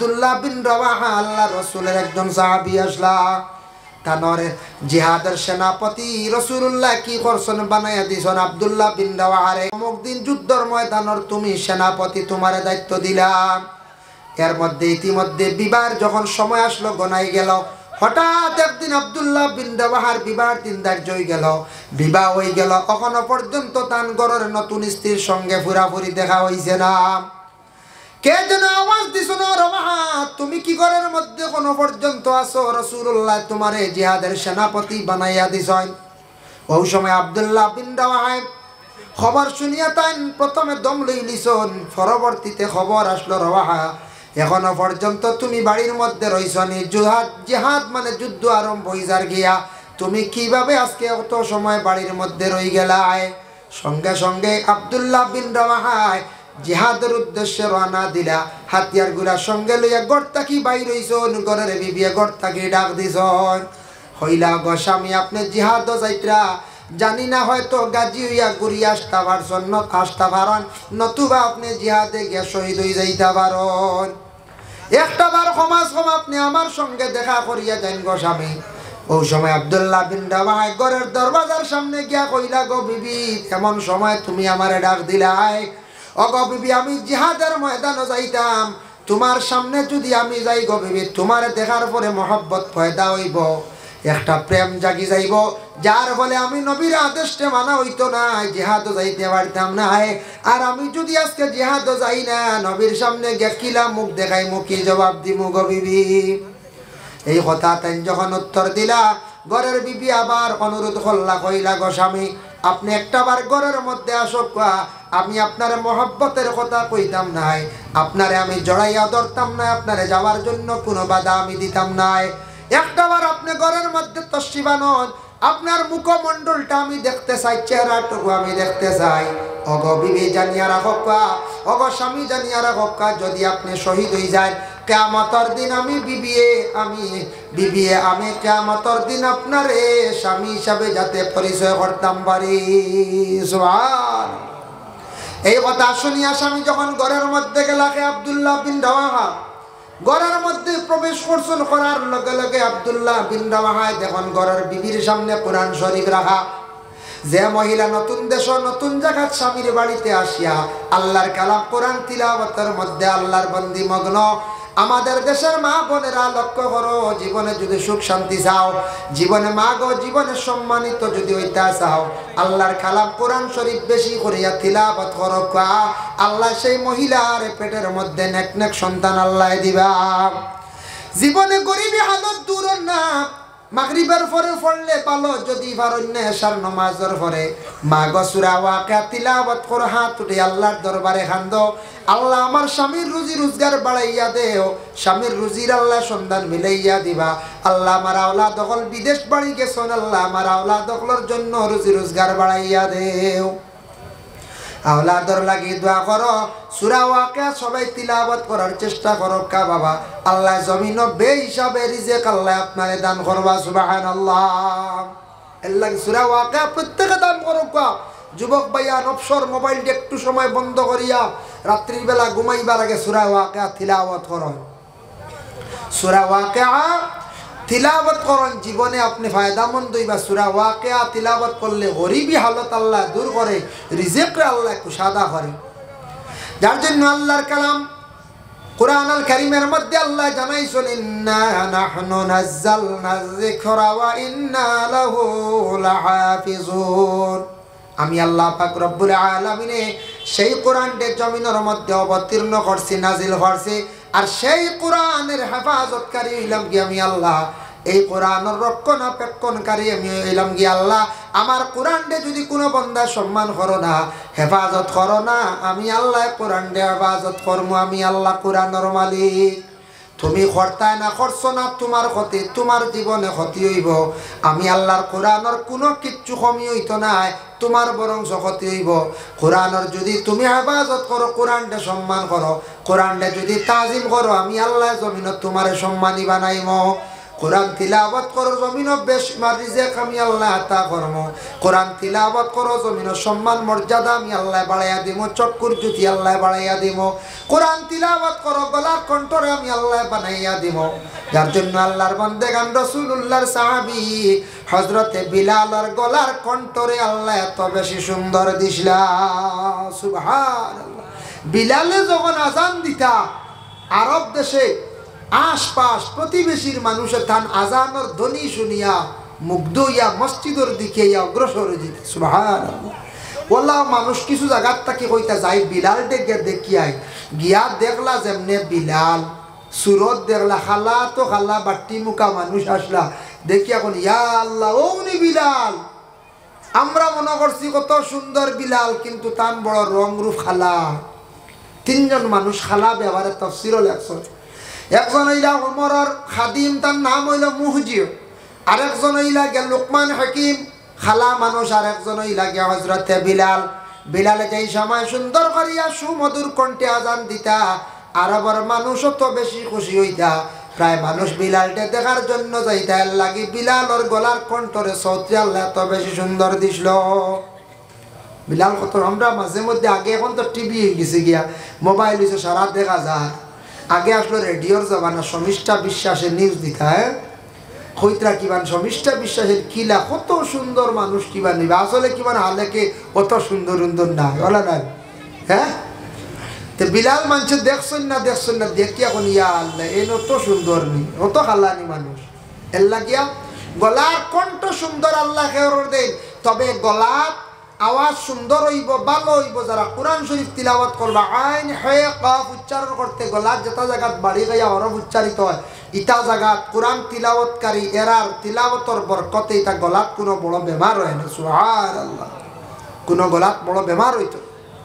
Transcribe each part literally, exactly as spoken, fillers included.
আব্দুল্লাহ বিন রাওয়াহা আল্লাহ রাসূলের একজন সাহাবী আসলা তানরে জিহাদের সেনাপতি রাসূলুল্লাহ কি করছেন বানায়া দিছেন আব্দুল্লাহ বিন রাওয়াহারে অমুক দিন যুদ্ধের ময়দানর তুমি সেনাপতি তোমারে দায়িত্ব দিলাম। এর মধ্যে ইতিমধ্যে বিবাহের যখন সময় আসলো গনাই গেল, হঠাৎ একদিন আব্দুল্লাহ বিন রাওয়াহার বিবাহের দিন ধার্য হয়ে গেল, বিবাহ হয়ে গেল, এখনো পর্যন্ত তান ঘরের নতুন স্ত্রীর সঙ্গে ফুরাফুরি দেখা হইছে না। কে যেন আওয়াজ দিছো না, রাওয়াহা তুমি কি ঘরের মধ্যে কোনো পর্যন্ত আসো? রাসূলুল্লাহ তোমারে জিহাদের সেনাপতি বানাইয়া দিছেন। ওই সময় আব্দুল্লাহ বিন রাওয়াহা খবর শুনিয়া তাই প্রথমে দম লই লিছন, পরবর্তীতে খবর আসলো রাওয়াহা এখনো পর্যন্ত তুমি বাড়ির মধ্যে রইছনি, জিহাদ জিহাদ মানে যুদ্ধ আরম্ভ হইজার গিয়া, তুমি কিভাবে আজকে অত সময় বাড়ির মধ্যে রই গেলাই? সঙ্গে সঙ্গে আব্দুল্লাহ বিন রাওয়াহা জিহাদের উদ্দেশ্যে রওনা দিলা, হাতিয়ার গুলা সঙ্গে লইয়া গড় থাকি বাইর হইছন, ঘরের বিবিয়ে গড় থাকি ডাক দিছন, হইলা গো স্বামী আপনি জিহাদ যাইত্রা জানি না হয়তো গাজী হইয়া ঘুরিয়া আসতে পারছন ন আসতে পারেন, নতুবা আপনি জিহাদে গিয়া শহীদ হয়ে যাইতে পারেন। একটা বার সমাজ কম আপনি আমার সঙ্গে দেখা করিয়া যান গো স্বামী। ওই সময় আব্দুল্লাহ বিন রাওয়াহা ঘরের দরওয়াজার সামনে গিয়া কইলা গো বিবি এমন সময় তুমি আমারে ডাক দিলাই? ও গো বিবি আমি জিহাদের ময়দানে যাইতাম, তোমার সামনে যদি আমি যাই গো বিবি তোমার দেখার পরে মহব্বত পয়দা হইব, একটা প্রেম জাগি যাইব, যার ফলে আমি নবীর আদেশে মানা হইতো না, জিহাদ যাইতে পারতাম না। আর আমি যদি আজকে জিহাদ যাই না, নবীর সামনে গেকিলা মুখ দেখাই মুখি জবাব দিমু গো বিবি। এই কথা তাই যখন উত্তর দিলা, ঘরের বিবি আবার অনুরোধ করলা, কইলা গো স্বামী আপনি একটা বার ঘরের মধ্যে আসো, আমি আপনার মহব্বতের কথা কইতাম নাই, আপনারে আমি জড়াইয়া ধরতাম না, আপনারে যাওয়ার জন্য কোনো বাধা আমি দিতাম নাই, একটা বার আপনি ঘরের মধ্যে তশরিফানন, আপনার মুখমণ্ডলটা আমি দেখতে চাই, চেহারাটুকু আমি দেখতে চাই। অগো বিবি জানিয়া রাখা, অগো স্বামী জানিয়া রাখা, যদি আপনি শহীদ হয়ে যায় কিয়ামতের দিন আমি বিবিয়ে আমি বিবিয়ে আমি কিয়ামতের দিন আপনারে স্বামী হিসাবে যাতে পরিচয় করতাম পারি। সুবহানাল্লাহ। এই কথা শুনিয়া স্বামী যখন ঘরের মধ্যে গেলাকে আব্দুল্লাহ বিন রাওয়াহা ঘরের মধ্যে প্রবেশ করছেন, করার লগে লগে আব্দুল্লাহ বিন রাওয়াহা দেখুন ঘরের বিবির সামনে কোরআন শরীফ রাখা। যে মহিলা নতুন দেশ নতুন জায়গা স্বামীর বাড়িতে আসিয়া আল্লাহর কালাম কোরআন তিলাওয়াতের মধ্যে আল্লাহর বন্দি মগ্ন, আমাদের দেশের মা বোনেরা লক্ষ্য করো, জীবনে যদি সুখ শান্তি চাও, জীবনে মা গো জীবনে সম্মানিত যদি হইতা চাও, আল্লাহর কালাম কোরআন শরীফ বেশি করিয়া তিলাওয়াত করো, আল্লাহ সেই মহিলার পেটের মধ্যে নেক নেক সন্তান আল্লাহ দিবা। জীবনে গরিবী হালত দূর না, মাগরিবের পরে পড়লে পালো, যদি পারন্য এশার নামাজের পরে মা গো সূরা ওয়াকিয়া তিলাওয়াত করো, হাত উঠে আল্লাহর দরবারে কান্দো, আল্লাহ আমার স্বামীর রুজি রোজগার বাড়াইয়া দেও, স্বামীর রুজির আল্লাহ সন্ধান মিলাইয়া দিবা, আল্লাহ আমার আওলাদ দখল বিদেশ বাড়ি গেছেন, আল্লাহ আমার আওলাদ দখলের জন্য রুজি রোজগার বাড়াইয়া দেও। আওলাদর লাগি দোয়া করো, সূরা ওয়াকিয়া সবাই তিলাওয়াত করার চেষ্টা করো কা বাবা, আল্লাহ জমিন বে হিসাবে রিজিক আল্লাহ আপনারে দান করবা। সুবহানাল্লাহ। আল্লাহ সূরা ওয়াকিয়া প্রত্যেকে দান করো কা। যুবক ভাইয়া নফসর মোবাইলটা একটু সময় বন্ধ করিয়া রাত্রির বেলা ঘুমাইবার আগে সূরা ওয়াকিয়া তিলাওয়াত করো, সূরা ওয়াকিয়া তিলাওয়াত করেন, জীবনে আপনি ফায়দামন্দ হইবা। সূরা ওয়াকিয়া তিলাওয়াত করলে গরিবী হালত আল্লাহ দূর করে, রিজিকরে আল্লাহ কুশাদা করে। যার জন্য আল্লাহর কালাম কুরআন আল কারীমের মধ্যে আল্লাহ জানাইছেন, ইন্না নাহনু নাযালনা যিকরা ওয়া ইন্না লাহু লাহাফিজুন। আমি আল্লাহ পাক রব্বুল আলামিনে সেই কোরআনকে জমিনের মধ্যে অবতীর্ণ করছি, নাজিল করছি, আর সেই কোরআনের হেফাজতকারী হইলাম কি আমি আল্লাহ, এই কোরআনের রক্ষণাবেক্ষণকারী আমি হইলাম কি আল্লাহ। আমার কোরআনকে যদি কোনো বান্দা সম্মান করো না, হেফাজত করো না, আমি আল্লাহ কোরআনকে হেফাজত করবো, আমি আল্লাহ কোরআনের মালিক। তুমি করতাই না করছো না, তোমার ক্ষতি, তোমার জীবনে ক্ষতি হইব। আমি আল্লাহর কোরআনের কোনো কিচ্ছু কমি হইতো না, তোমার বরং ক্ষতি হইব। কোরআনের যদি তুমি হেফাজত করো, কোরআনটা সম্মান করো, কোরআনটা যদি তাজিম করো, আমি আল্লাহ জমিনত তোমারে সম্মানী বানাইব। কোরআন তিলাওয়াত করো জমিন বেশমার রিজিক আমি আল্লাহ আতা করব কোরআন তিলাওয়াত করো জমিন সম্মান মর্যাদা আমি আল্লাহ বাড়াইয়া দিব চক্কুর জ্যোতি আল্লাহ বাড়াইয়া দিব কোরআন তিলাওয়াত করো গলার কণ্ঠরে আমি আল্লাহ বানাইয়া দিব যার জন্য আল্লাহর বান্দেগান রাসূলুল্লাহর সাহাবী হযরতে বিলালের গলার কণ্ঠরে আল্লাহ এত বেশি সুন্দর দিছিলা সুবহানাল্লাহ বিলালে যখন আজান দিতা আরব দেশে আশপাশ প্রতিবেশীর মানুষের তান আজানের ধ্বনি শুনিয়া মুগ্ধ হইয়া মসজিদের দিকে অগ্রসর হইতে সুবহানাল্লাহ ওলা মানুষ কিছু জায়গার থেকে কইতা যাই বিলাল ডেকে দেখিয়াই গিয়া দেখলা যেমনে বিলাল সুরত দেখলা খালা তো খালা বাট্টি মুখা মানুষ আসলা দেখি এখন ইয়া আল্লাহ ওনি বিলাল আমরা মনে করছি কত সুন্দর বিলাল কিন্তু তান বড় রং রূপ খালা তিনজন মানুষ খালা ব্যবহারে তাফসীর লেখছেন একজন হইলা ওমরের খাদিম তার নাম হইল মুহজির আরেকজন হইলা গিয়া লোকমান হাকিম খালা মানুষ আর একজন হইলা গিয়া হযরতে বিলাল বিলালে যেই সময় সুন্দর করিয়া সুমধুর কণ্ঠে আজান দিতা আরবের মানুষও তো বেশি খুশি হইতা প্রায় মানুষ বিলালকে দেখার জন্য যাইতা এর লাগি বিলালর গলার কণ্ঠরে সৌতি আল্লাহ তো বেশি সুন্দর দিছিল বিলাল কত আমরা মাঝে মধ্যে আগে এখন তো টিভি হয়ে গেছে গিয়া মোবাইল হয়েছে সারা দেখা যায় আগে আসলো রেডিওর জমানা শমিষ্ঠা বিশ্বাসের নিউজ দিতা হ্যাঁ কইতরা কিবান শমিষ্ঠা বিশ্বাসের কিলা কত সুন্দর মানুষ কিবান নিবে আসলে কিবান হালেকে কত সুন্দর সুন্দর না ওলা নাই হ্যাঁ তো বিলাল মানুষ দেখছেন না দেখছেন না দেখি এখন ইয়া আল্লাহ এই অত সুন্দর নি অত খালানি মানুষ এর লাগিয়া গলার কণ্ঠ সুন্দর আল্লাহ খেয়র দেন তবে গলার আওয়াজ সুন্দর হইব ভালো হইব যারা কোরআন শরীফ তিলাওয়াত করবা আইন হে কাফ উচ্চারণ করতে গলার যেটা জায়গাত বাড়ি গাইয়া হরফ উচ্চারিত হয় ইটা জায়গাত কোরআন তিলাওয়াতকারী এরার তিলাওয়াতর বরকতে ইটা গলাত কোনো বড় বেমার হয় না সুবহানাল্লাহ কোনো গলাত বড় বেমার হইতো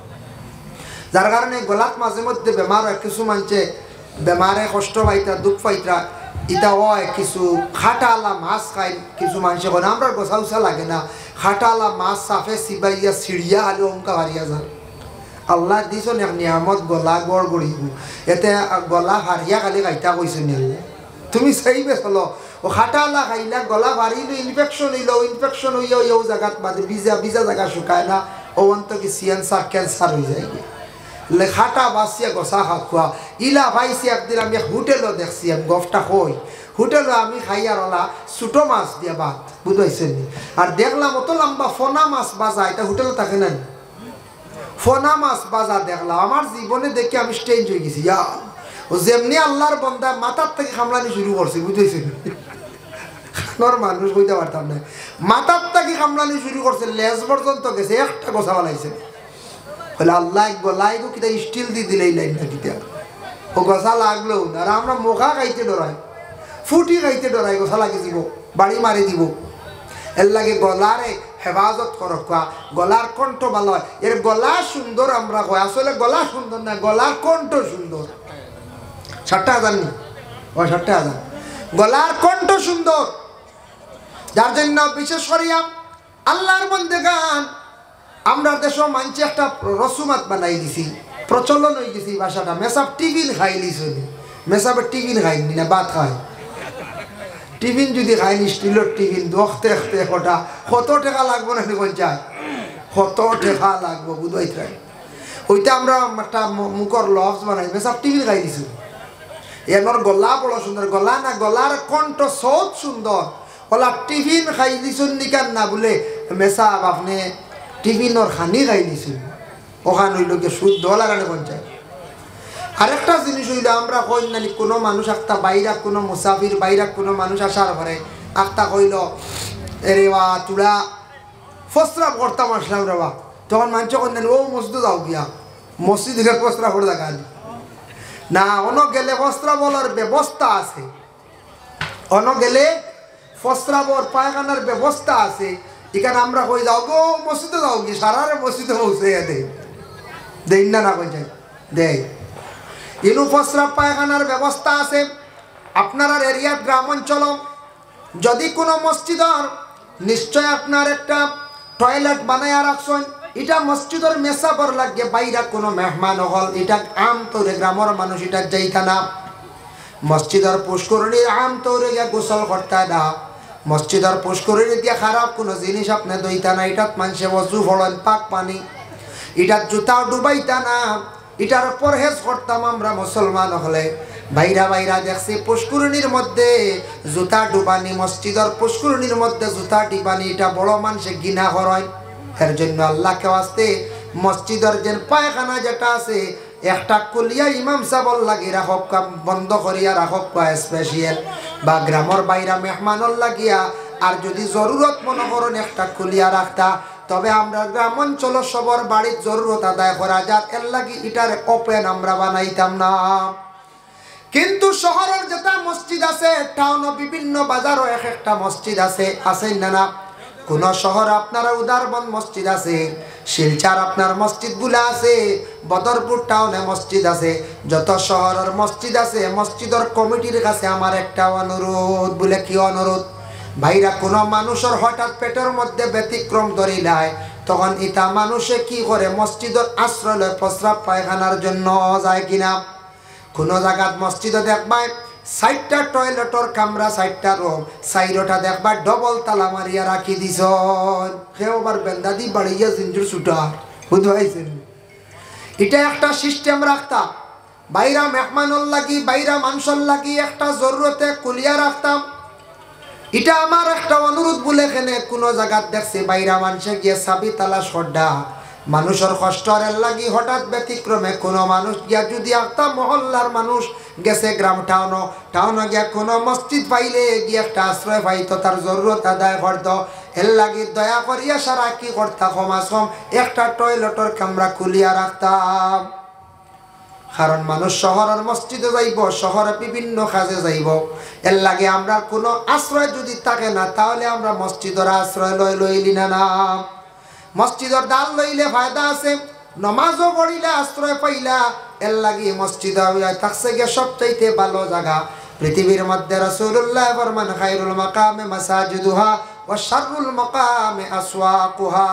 যার কারণে গলাত মাঝে মধ্যে বেমার হয় কিছু মানুষে বেমারে কষ্ট পাইতা দুঃখ পাইতা ইটা হয় কিছু খাটালা মাছ খাই কিছু মানুষে কোনো আমরা গোসা উসা লাগে না খাটালা মাছ সাফে সিবাইয়া সিঁড়িয়া আলু অঙ্কা হারিয়া যান আল্লাহ দিছেন এক নিয়ামত গলা গড় গড়িব এতে গলা হারিয়া খালি খাইতা কইছে নিলে তুমি চাইবে চলো ও খাটালা খাইলা গলা হারিল ইনফেকশন হইল ইনফেকশন হইয়া ওই জায়গাত বাদে বিজা বিজা জায়গা শুকায় না ও অন্ত কি সিয়ানসার ক্যান্সার হয়ে যায় লেখাটা বাসিয়া গোসা খা খোয়া ইলা ভাইছি একদিন আমি হোটেলও দেখছি আমি গফটা কই হোটেলও আমি খাইয়ার ওলা ছোটো মাছ দিয়া ভাত বুঝাইছেন আর দেখলাম অত লম্বা ফোনা মাছ বাজা এটা হোটেলে থাকে না ফোনা মাছ বাজা দেখলাম আমার জীবনে দেখে আমি স্টেঞ্জ হয়ে গেছি ইয়া ও যেমনি আল্লাহর বন্দা মাথার থেকে খামলানি শুরু করছে বুঝাইছেন খানোর মানুষ বুঝতে পারতাম না মাথার থেকে খামলানি শুরু করছে লেজ পর্যন্ত গেছে একটা গোসা বানাইছে বলে আল্লাহ গলাই গো কিতা স্টিল দিয়ে দিলেই লাইন না কিতা ও গোসা লাগলো আর আমরা মোখা খাইতে ডরাই ফুটি খাইতে ডরাই গোসা লাগে দিব বাড়ি মারি দিব এর লাগে গলারে হেফাজত করো কোয়া গলার কণ্ঠ ভালো হয় এর গলা সুন্দর আমরা কয় আসলে গলা সুন্দর না গলার কণ্ঠ সুন্দর ষাটটা হাজার নি ও ষাটটা হাজার গলার কণ্ঠ সুন্দর যার জন্য বিশেষ করিয়া আল্লাহর বন্দেগান আমরা দেশ মানছি একটা রসুমাত বানাই দিছি প্রচলন হয়ে গেছি ভাষাটা মেসাব টিফিন খাইলি শুনি মেসাবের টিফিন খাইনি না ভাত খাই টিফিন যদি খাইনি স্টিলের টিফিন দখতে দেখতে কটা কত টাকা লাগবো না কোন চায় কত টাকা লাগবো বুঝাই থাই ওইটা আমরা একটা মুখর লফজ বানাই মেসাব টিফিন খাই দিছি এর গলা বড় সুন্দর গলা না গলার কণ্ঠ সব সুন্দর গলা টিফিন খাই দিছুন নিকান না বলে মেসাব আপনি টিফিনর খানি খাই দিছিল ওখান হইল গিয়ে শুদ্ধ লাগানো পঞ্চায়েত আরেকটা জিনিস হইল আমরা কই নানি কোনো মানুষ একটা বাইরা কোনো মুসাফির বাইরা কোনো মানুষ আসার পরে একটা কইল এরে বা তুলা ফসরা করতাম আসলাম রে বা তখন মানুষ কই নানি ও মসজিদ যাও গিয়া মসজিদ ফসরা করে দেখা না অন গেলে ফসরা বলার ব্যবস্থা আছে অন গেলে ফসরা বর পায়খানার ব্যবস্থা আছে এখানে আমরা কই যাও গো মসজিদে যাও কি সারারে মসজিদে পৌঁছে দে দেই না না কই যাই দেই ইনু ফসরা পায়খানার ব্যবস্থা আছে আপনার এরিয়া গ্রাম অঞ্চল যদি কোনো মসজিদর নিশ্চয় আপনার একটা টয়লেট বানাইয়া রাখছেন এটা মসজিদের মেসাবর লাগে বাইরা কোনো মেহমান হল এটা আম তোরে গ্রামের মানুষ এটা যাইতা না মসজিদের পুষ্করিণীর আম তৌরে গিয়া গোসল করতে না, মসজিদের পুষ্করিণী দিয়া খারাপ কোনো জিনিস আপনি দইতা না, এটাত মানুষে ওযু ফড়েন পাক পানি, এটার জুতাও ডুবাইতা না, এটার পরহেজ করতাম আমরা মুসলমান হলে। বাইরা বাইরা দেখছি পুষ্করিণীর মধ্যে জুতা ডুবানি, মসজিদের পুষ্করিণীর মধ্যে জুতা ডিবানি, এটা বড় মানুষে ঘৃণা করে। এর জন্য আল্লাহকে আসতে মসজিদের যে পায়খানা যেটা আছে একটা কুলিয়া ইমাম সাহেব লাগি রাখক, বন্ধ করিয়া রাখক স্পেশাল, বা গ্রামের বাইরা মেহমানর লাগিয়া আর যদি জরুরত মনে করেন একটা কুলিয়া রাখতা, তবে আমরা গ্রাম অঞ্চল সবার বাড়ির জরুরত আদায় করা যাক, এর লাগি এটার ওপেন আমরা বানাইতাম না। কিন্তু শহরের যেটা মসজিদ আছে, টাউনও বিভিন্ন বাজারও এক একটা মসজিদ আছে, আছে না না? কোন শহর আপনারা উদারবন মসজিদ আছে, শিলচার আপনার মসজিদগুলো আছে, বদরপুর টাউনে মসজিদ আছে, যত শহরের মসজিদ আছে মসজিদের কমিটির কাছে আমার একটা অনুরোধ। বলে কি অনুরোধ? ভাইরা, কোনো মানুষের হঠাৎ পেটের মধ্যে ব্যতিক্রম ধরিলায়, তখন ইটা মানুষে কি করে মসজিদের আশ্রয় লয় প্রস্রাব পায়খানার জন্য যায় কিনা। কোনো জায়গাত মসজিদে দেখবা সাইটটা টয়লেটর কামরা, সাইটটা রুম, সাইরটা দেখবা ডবল তালা মারিয়া রাখি দিছ, কেউ আবার বেন্দা দি বাড়িয়া জিঞ্জুর ছুটা বুঝাইছেন। এটা একটা সিস্টেম রাখতাম, বাইরা মেহমানর লাগি, বাইরা মানুষের লাগি একটা জরুরতে কুলিয়া রাখতাম। এটা আমার একটা অনুরোধ। বলে এখানে কোনো জায়গাত দেখছি বাইরা মানুষে গিয়ে সাবি তালা সড্ডা, মানুষের কষ্টের লাগি হঠাৎ ব্যতিক্রমে কোনো মানুষ গিয়া যদি একটা মহল্লার মানুষ গেছে গ্রাম টাউনও, টাউনে গিয়া কোনো মসজিদ পাইলে গিয়ে একটা আশ্রয় পাইতো, তার জরুরত আদায় করতো, এর লাগি দয়া করিয়া সারা কি করতাম কমাস কম একটা টয়লেটর কামরা খুলিয়া রাখতাম। কারণ মানুষ শহরের মসজিদে যাইব, শহরে বিভিন্ন কাজে যাইব, এর লাগে আমরা কোনো আশ্রয় যদি থাকে না, তাহলে আমরা মসজিদের আশ্রয় লই লইলি না না। মসজিদের দাল লইলে ফায়দা আছে, নমাজও পড়িলে আশ্রয় পাইলা, এর লাগি মসজিদ থাকছে গিয়ে সবচাইতে ভালো জায়গা পৃথিবীর মধ্যে। রাসূলুল্লাহ ফরমান খায়রুল মাকামে মাসাজিদুহা ওয়া শাররুল মাকামে আসওয়াকুহা।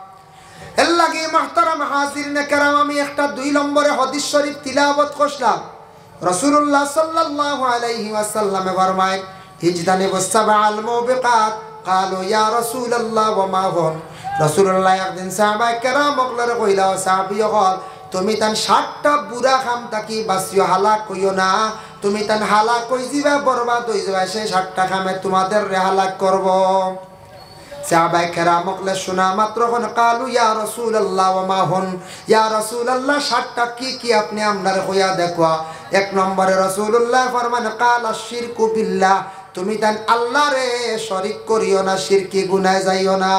এর লাগি মুহতারাম হাজিরিনে কেরাম, আমি একটা দুই নম্বরে হাদিস শরীফ তিলাওয়াত করলাম। রাসূলুল্লাহ সাল্লাল্লাহু আলাইহি ওয়াসাল্লাম ফরমায় ইজতানিবুস সাবআল মুবিকাত। ক্বালু ইয়া রাসূলুল্লাহ ওয়া মা হুন। রাসূলুল্লাহ একদিন সাহাবায়ে কেরাম ওগলারে কইলা, সাহাবী হল তুমি তান ষাটটা বুড়া খাম তাকি বাসিও হালাক কইও না, তুমি তান হালাক কই যাবা, বরবাদ হই যাবা, সেই ষাটটা খামে তোমাদের রে হালাক করব। সাহাবায়ে কেরাম ওগলা শোনা মাত্র কোন কালু ইয়া রাসূলুল্লাহ ওয়া মা হুন। ইয়া রাসূলুল্লাহ ষাটটা কি কি আপনি আমরারে কইয়া দেখবা। এক নম্বরে রাসূলুল্লাহ ফরমান কালা শিরকু বিল্লাহ, তুমি তান আল্লাহরে শরীক করিও না, শিরকি গুনাহে যাইও না।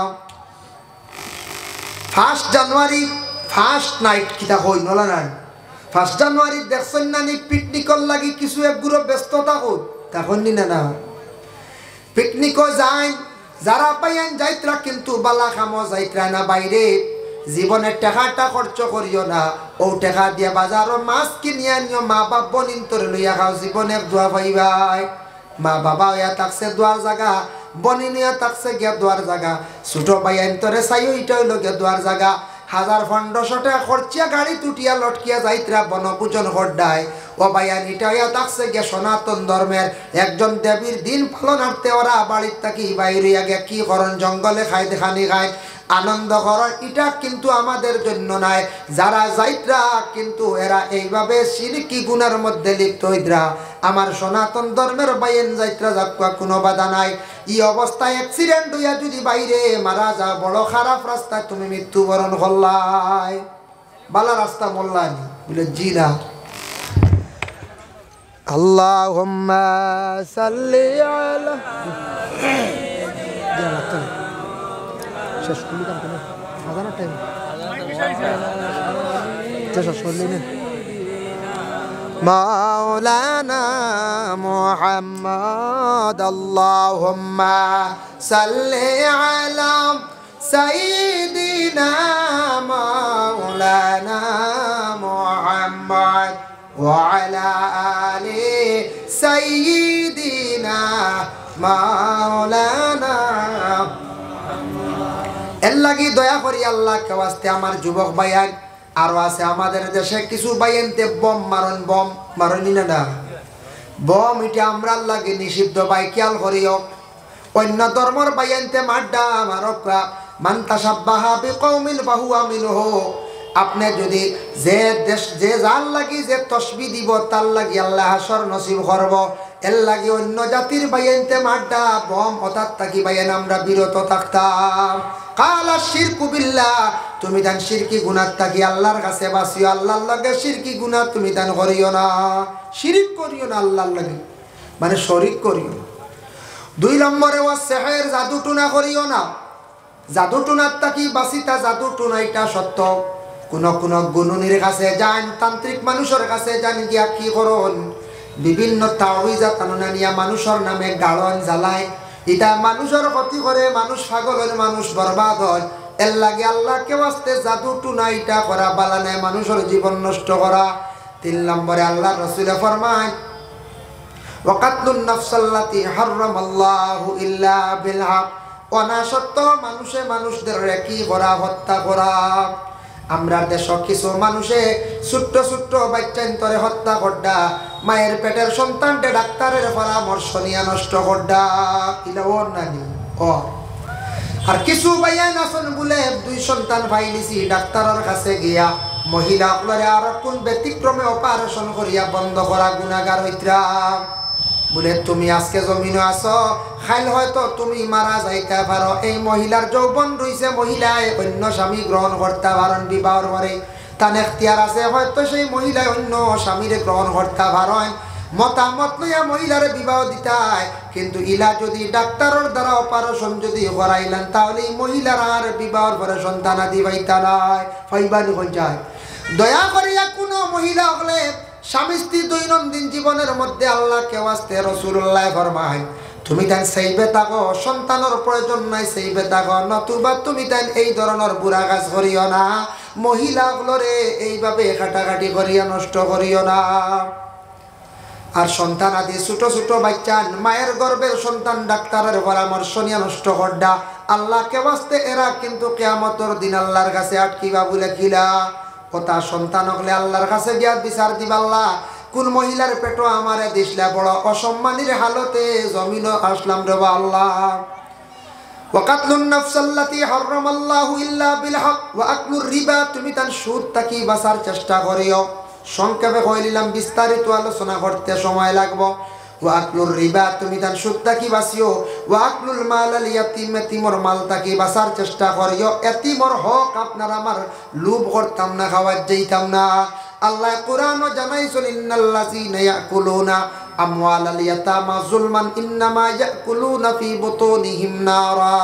ফার্স্ট জানুয়ারি ফার্স্ট নাইট কিতা হই নলা না, ফার্স্ট জানুয়ারি দেখছেন না নি পিকনিকর লাগি কিছু এক গুরু ব্যস্ততা কই তখন নি না না পিকনিকও যায়, যারা পাইয়ান যাইত্রা কিন্তু বালা খামো যাইত্রা না বাইরে। জীবনের টাকাটা খরচ করিও না, ও টাকা দিয়ে বাজারও মাছ কিনিয়া নিও, মা বাপ বনিন তোরে লইয়া খাও, জীবনে দোয়া পাইবাই। মা বাবা হইয়া থাকছে দোয়ার জায়গা, বনিনিয়া থাকছে গিয়া দোয়ার জায়গা, ছোট ভাইয়ান তোরে চাইও এটা হইল গিয়া দোয়ার জায়গা। হাজার পনেরোশো টাকা খরচিয়া গাড়ি তুটিয়া লটকিয়া যাইত্রা বনপূজন হড্ডায়, ও ভাইয়ান এটা হইয়া থাকছে গিয়া সনাতন ধর্মের একজন দেবীর দিন পালনার্থে ওরা বাড়ির থাকি বাইরে গিয়া কি করেন, জঙ্গলে খাই দেখানি খায় আনন্দ করেন, এটা কিন্তু আমাদের জন্য নাই। যারা যাইত্রা কিন্তু এরা এইভাবে শিরকি গুনার মধ্যে লিপ্ত হইত্রা। আমার সনাতন ধর্মের বাইন যাইত্রা যাকুয়া কোনো বাধা নাই। এই অবস্থায় অ্যাক্সিডেন্ট হইয়া যদি বাইরে মারা যা, বড় খারাপ রাস্তায় তুমি মৃত্যুবরণ করলাই, বালা রাস্তা মরলানি বলে জি না। আল্লাহুম্মা সাল্লি আলা শেষ করলি কাম কেন আজানের টাইম শেষ করলি না। মাওলানা মুহাম্মদ আল্লাহুম্মা সাল্লি আলা সাইয়্যিদিনা মাওলানা মুহাম্মদ ওয়া আলা আলি সাইয়্যিদিনা মাওলানা। এর লাগি দয়া করি আল্লাহ কাওয়াস্তে আমার যুবক ভাইয়ান আরো আছে আমাদের দেশে কিছু ভাইয়ানতে বম মারন, বম মারনি না না বম এটা আমরার লাগে নিষিদ্ধ ভাই খেয়াল করিও অন্য ধর্মর বাইনতে মাড্ডা মারকরা মান তাসাব্বাহা বিকৌমিন ফাহুয়া মিনহু আপনি যদি যে দেশ যে যার লাগি যে তসবি দিব তার লাগি আল্লাহ হাসর নসিব করব এর লাগি অন্য জাতির বাইনতে মাড্ডা বম অর্থাৎ তাকি বাইন আমরা বিরত থাকতাম কালা শিরকু বিল্লাহ তুমি দান শিরকি গুনাহ থাকি আল্লাহর কাছে বাসিও আল্লাহর লাগে শিরকি গুনাহ তুমি দান করিও না শিরিক করিও না আল্লাহর লাগে মানে শরীক করিও না দুই নম্বরে ওয়া সিহর জাদু টুনা করিও না জাদু টুনার থাকি বাসিতা জাদু টুনা এটা সত্য কোন কোন গুণনীর কাছে যান তান্ত্রিক মানুষের কাছে যান গিয়া কি করুন বিভিন্ন তাওয়িজা তানুনা নিয়া মানুষের নামে গাড়ন জ্বালায় এটা মানুষের ক্ষতি করে মানুষ পাগল হয় মানুষ বরবাদ হয় এর লাগে আল্লাহকে ওয়াস্তে জাদু টুনা এটা করা বালা নাই মানুষের জীবন নষ্ট করা তিন নম্বরে আল্লাহ রাসূল ফরমায় ওয়া কাতলুন নাফসাল্লাতী হারামাল্লাহু ইল্লা বিল হক অনাসত্য মানুষে মানুষদের কি করা হত্যা করা আমরা দেশ কিছু মানুষে ছোট্ট ছোট্ট বাচ্চান্তরে হত্যা করডা মায়ের পেটের সন্তানকে ডাক্তারের পরামর্শ নিয়ে নষ্ট করডা এটা ওর নানি ও আর কিছু বাইয়ান আসন বলে দুই সন্তান পাইলিছি ডাক্তারের কাছে গিয়া মহিলা আপনারে আর কোন ব্যতিক্রমে অপারেশন করিয়া বন্ধ করা গুনাহগার হইতরা বলে তুমি আজকে জমিনে আছো খাইল হয়তো তুমি মারা যাইতে পারো এই মহিলার যৌবন রইছে মহিলায় অন্য স্বামী গ্রহণ করতে পারেন বিবাহর পরে তার এখতিয়ার আছে হয়তো সেই মহিলায় অন্য স্বামীরে গ্রহণ করতে পারেন মতামত লইয়া মহিলারে বিবাহ দিতায় কিন্তু ইলা যদি ডাক্তারের দ্বারা অপারেশন যদি করাইলেন তাহলে এই মহিলার আর বিবাহর পরে সন্তান আদি পাইতা নাই ফাইবানি হয়ে যায় দয়া করিয়া কোনো মহিলা হলে স্বামী স্ত্রী দৈনন্দিন জীবনের মধ্যে আল্লাহকে ওয়াস্তে রাসূলুল্লাহ ফরমায় তুমি তাই সেইবে থাকো সন্তানের প্রয়োজন নাই সেইবে থাকো নতুবা তুমি তাই এই ধরনের বুড়া কাজ করিও না মহিলাগুলোরে এইভাবে কাটাকাটি করিয়া নষ্ট করিও না আর সন্তান আদি ছোট ছোট বাচ্চা মায়ের গর্ভের সন্তান ডাক্তারের পরামর্শ নিয়ে নষ্ট করডা আল্লাহকে ওয়াস্তে এরা কিন্তু কিয়ামতের দিন আল্লাহর কাছে আটকিবা বলে কিলা কথা সন্তান হলে আল্লাহর কাছে গিয়া বিচার দিবা আল্লাহ কোন মহিলার পেটো আমারে দিছলা বড় অসম্মানের হালতে জমিন আসলাম রে আল্লাহ ওয়া কাতলুন নাফসাল্লাতী হারামাল্লাহু ইল্লা বিল হক ওয়া আকলুর রিবা তুমি তান সুদ তাকি বাঁচার চেষ্টা করিও সংক্ষেপে কইলাম বিস্তারিত আলোচনা করতে সময় লাগবে ওয়া আকলুর রিবা তুমি তান সুদ তাকি বাঁচিও ওয়া আকলুল মাল আল ইয়াতিম ইয়াতিমর মাল তাকি বাঁচার চেষ্টা করিও ইয়াতিমর হক আপনার আমার লোভ করতাম না খাওয়ার যাইতাম না আল্লাহ কোরআনও জানাইছেন ইন্নাল্লাযীনা ইয়াকুলুনা আমওয়ালাল ইয়াতামা যুলমান ইন্নামা ইয়াকুলুনা ফি বুতুনিহিম নারা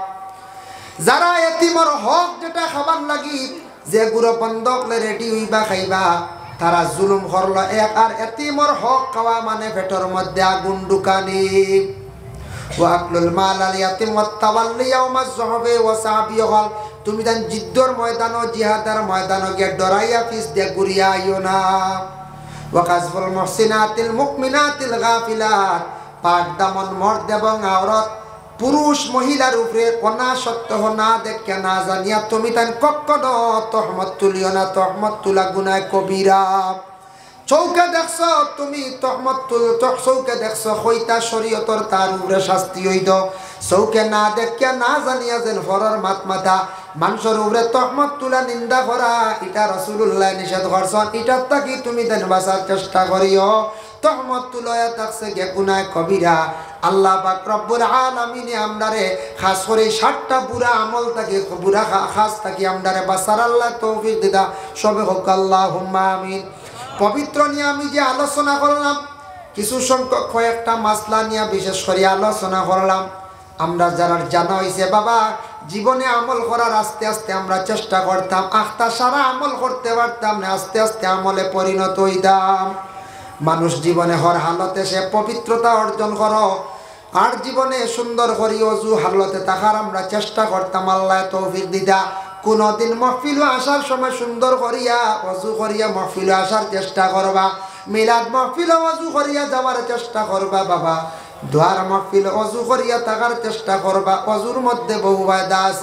যারা ইয়াতিমর হক যেটা খাবার লাগি যে গুরু বন্ধকলে রেডি হইবা খাইবা তারা জুলুম করলো এক আর ইয়াতিমর হক খাওয়া মানে পেটের মধ্যে আগুন ঢুকানি ওয়া আকলুল মাল আল ইয়াতিম ওয়া তাওয়াল্লি ইয়াউমাজ যুহফি ওয়া সাবিয়ল তুমি দান জিদ্দর ময়দান ও জিহাদের ময়দান গিয়ে ডরাইয়া ফিস দিয়ে ঘুরিয়া আইও না ওয়া কাযফুল মুহসিনাতিল মুমিনাতিল গাফিলাত পাক দামন মর্দ এবং আওরাত পুরুষ মহিলার উপরে কোনা সত্য না দেখে না জানিয়া তুমি তান কখনো তহমত তুলিও না তহমত তুলা গুনাহ কবিরা চৌকে দেখছো তুমি তহমত তুল চৌকে দেখছো হইতা শরীয়তর তার উপরে শাস্তি হইত চৌকে না দেখিয়া না জানিয়া যেন ফরর মাত মাথা মানুষের উপরে তহমত তুলা নিন্দা করা এটা রাসূলুল্লাহ নিষেধ করছেন এটার তাকি তুমি দেন বাঁচার চেষ্টা করিও তহমত তুলয়া থাকছে গে গুনাহ কবিরা আল্লাহ পাক রব্বুল আলামিন আমদারে খাস করে ষাটটা বুড়া আমল তাকে বুড়া খাস তাকি আমদারে বাঁচার আল্লাহ তৌফিক দিদা সবে হোক আল্লাহুম্মা আমিন পবিত্র নিয়ে আমি যে আলোচনা করলাম কিছু সংখ্যক কয়েকটা মাসলা নিয়ে বিশেষ করে আলোচনা করলাম আমরা যারা জানা হয়েছে বাবা জীবনে আমল করার আস্তে আস্তে আমরা চেষ্টা করতাম আখতা সারা আমল করতে পারতাম না আস্তে আস্তে আমলে পরিণত হইতাম মানুষ জীবনে হর হালতে সে পবিত্রতা অর্জন করো আর জীবনে সুন্দর করি অজু হালতে থাকার আমরা চেষ্টা করতাম আল্লাহ তৌফিক দিদা কোনদিন মাহফিল আসার সময় সুন্দর করিয়া অজু করিয়া মাহফিল আসার চেষ্টা করবা মিলাদ মাহফিল অজু করিয়া যাওয়ার চেষ্টা করবা বাবা দোয়ার মাহফিল অজু করিয়া থাকার চেষ্টা করবা অজুর মধ্যে বহু ফায়দা আছে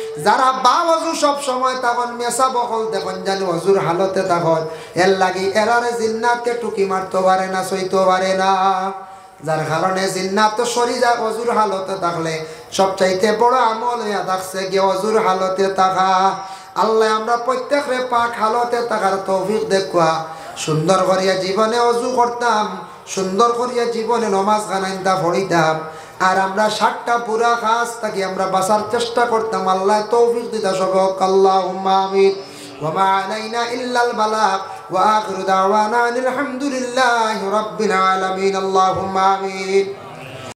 যারা বা ওযু সব সময় তখন মেসা বকল দেখুন জানি ওযুর হালতে তখন এর লাগি এরারে জিন্নাতে টুকি মারতে পারে না সইতে পারে না যার কারণে জিন্নাত তো সরি যায় ওযুর হালতে থাকলে সবচাইতে বড় আমল হইয়া থাকছে গিয়ে ওযুর হালতে থাকা আল্লাহ আমরা প্রত্যেকরে পাক হালতে থাকার তৌফিক দেখা সুন্দর করিয়া জীবনে ওযু করতাম সুন্দর করিয়া জীবনে নামাজ গানাইন্দা পড়িতাম আর আমরা ষাটটা পুরা কাজ থাকি আমরা বাঁচার চেষ্টা করতাম আল্লাহ তৌফিক দিতা সবক আল্লাহুম্মা আমিন ওয়া মা আলাইনা ইল্লাল বালাগ ওয়া আখিরু দাওয়ানা আলহামদুলিল্লাহি রাব্বিল আলামিন আল্লাহুম্মা আমিন।